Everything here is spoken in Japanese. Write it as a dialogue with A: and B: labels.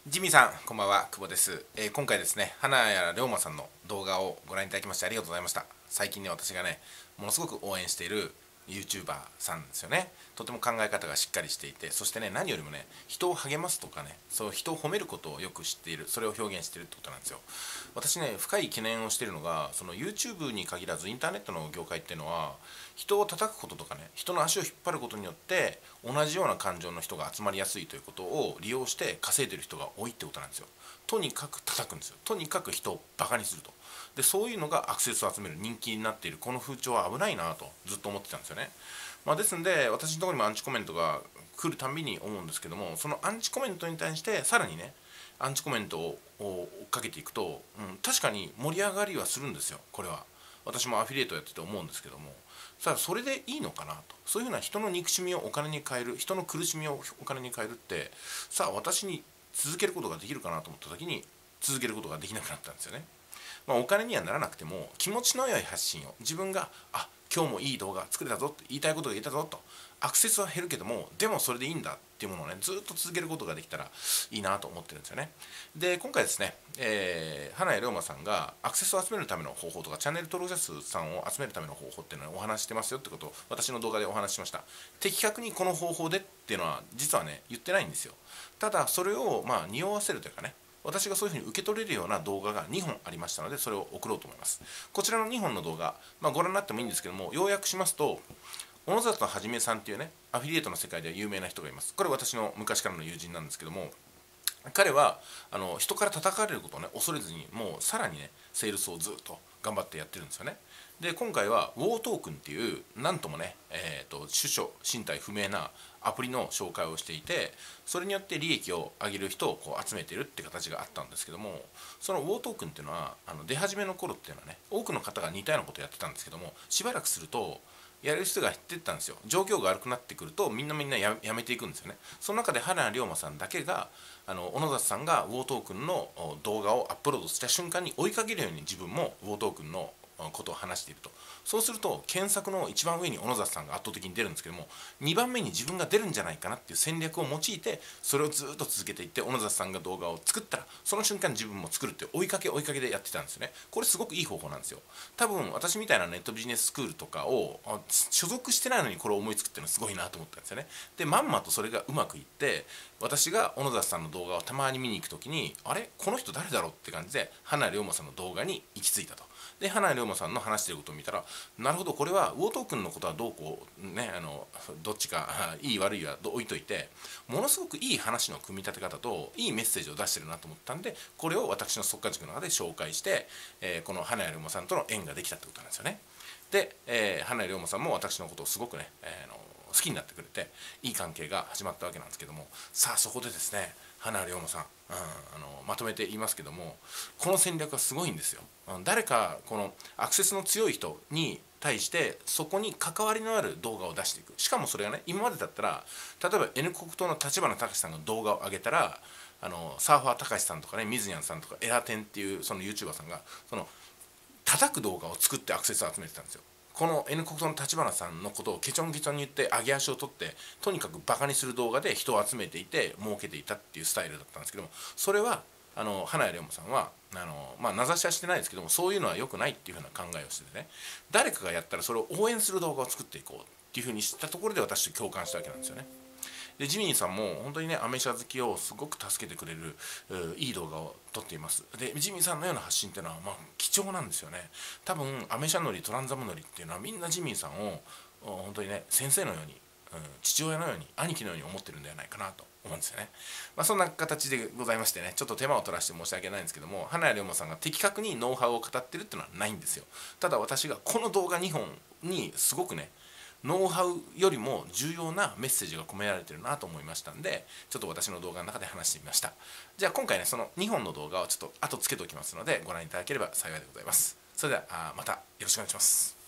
A: ジミーさん、こんばんは、久保です。今回ですね、花屋龍馬さんの動画をご覧いただきましてありがとうございました。最近ね、私がね、ものすごく応援している YouTuber さんですよね。とても考え方がしっかりしていて、そしてね、何よりもね、人を励ますとかね、そう人を褒めることをよく知っている、それを表現しているってことなんですよ。私ね、深い懸念をしているのが、その YouTube に限らずインターネットの業界っていうのは、人を叩くこととかね、人の足を引っ張ることによって同じような感情の人が集まりやすいということを利用して稼いでる人が多いってことなんですよ。とにかく叩くんですよ。とにかく人をバカにすると。でそういうのがアクセスを集める人気になっているこの風潮は危ないなとずっと思ってたんですよね。ですんで私のところにもアンチコメントが来るたんびに思うんですけども、そのアンチコメントに対してさらにねアンチコメントを追っかけていくと、確かに盛り上がりはするんですよ。これは私もアフィリエイトやってて思うんですけども、さあそれでいいのかなと。そういうふうな人の憎しみをお金に変える、人の苦しみをお金に変えるって、さあ私に続けることができるかなと思った時に続けることができなくなったんですよね。お金にはならなくても気持ちの良い発信を、自分が今日もいい動画作れたぞって言いたいことが言えたぞと、アクセスは減るけどもでもそれでいいんだっていうものをねずっと続けることができたらいいなと思ってるんですよね。で今回ですね、花屋龍馬さんがアクセスを集めるための方法とかチャンネル登録者数さんを集めるための方法っていうのをお話してますよってことを私の動画でお話ししました。的確にこの方法でっていうのは実はね言ってないんですよ。ただそれを匂わせるというかね、私がそういうふうに受け取れるような動画が2本ありましたのでそれを送ろうと思います。こちらの2本の動画、ご覧になってもいいんですけども、要約しますと、小野里はじめさんっていうねアフィリエイトの世界では有名な人がいます。これ私の昔からの友人なんですけども、彼は人から叩かれることをね恐れずに、もうさらにねセールスをずっと頑張ってやってるんですよね。で今回はウォートークンっていうなんともね、首所身体不明なアプリの紹介をしていて、それによって利益を上げる人をこう集めているって形があったんですけども、そのウォートークンっていうのは出始めの頃っていうのはね多くの方が似たようなことをやってたんですけども、しばらくするとやる人が減っていったんですよ。状況が悪くなってくるとみんなやめていくんですよね。その中で花龍馬さんだけが小野里さんがウォートークンの動画をアップロードした瞬間に追いかけるように自分もウォートークンのことを話していると。そうすると検索の一番上に小野里さんが圧倒的に出るんですけども、2番目に自分が出るんじゃないかなっていう戦略を用いてそれをずっと続けていって、小野里さんが動画を作ったらその瞬間自分も作るっていう追いかけでやってたんですよね。これすごくいい方法なんですよ。多分私みたいなネットビジネススクールとかを所属してないのにこれを思いつくっていうのはすごいなと思ったんですよね。でまんまとそれがうまくいって、私が小野里さんの動画をたまに見に行くときに、あれこの人誰だろうって感じで花龍馬さんの動画に行き着いたと。で花龍馬さんの話していることを見たら、なるほどこれはウォートークンのことはどうこうね、どっちかいい悪いは置いといて、ものすごくいい話の組み立て方といいメッセージを出してるなと思ったんで、これを私の速稼塾の中で紹介して、この花龍馬さんとの縁ができたってことなんですよね。で、花龍馬さんも私のことをすごくね、好きになってくれていい関係が始まったわけなんですけども、さあそこでですね花龍馬さん、まとめて言いますけども、この戦略はすごいんですよ。誰かこのアクセスの強い人に対してそこに関わりのある動画を出していく。しかもそれがね、今までだったら例えば N 国党の立花隆さんが動画を上げたら、サーファー隆さんとかね、水谷さんとかエラテンっていうその YouTuber さんがその叩く動画を作ってアクセスを集めてたんですよ。この N 国党の立花さんのことをケチョンケチョンに言って上げ足を取ってとにかくバカにする動画で人を集めていて儲けていたっていうスタイルだったんですけども、それは花屋龍馬さんは名指しはしてないですけども、そういうのは良くないっていうふうな考えをしててね、誰かがやったらそれを応援する動画を作っていこうっていうふうにしたところで私と共感したわけなんですよね。でジミーさんも本当にねアメ車好きをすごく助けてくれるいい動画を撮っています。でジミーさんのような発信っていうのは貴重なんですよね。多分アメ車乗りトランザム乗りっていうのはみんなジミーさんを本当にね先生のように、父親のように兄貴のように思ってるんではないかなと思うんですよね。そんな形でございましてね、ちょっと手間を取らせて申し訳ないんですけども、花屋龍馬さんが的確にノウハウを語ってるっていうのはないんですよ。ただ私がこの動画2本にすごくねノウハウよりも重要なメッセージが込められてるなと思いましたんで、ちょっと私の動画の中で話してみました。じゃあ今回ねその2本の動画をちょっと後つけておきますのでご覧いただければ幸いでございます。それではまたよろしくお願いします。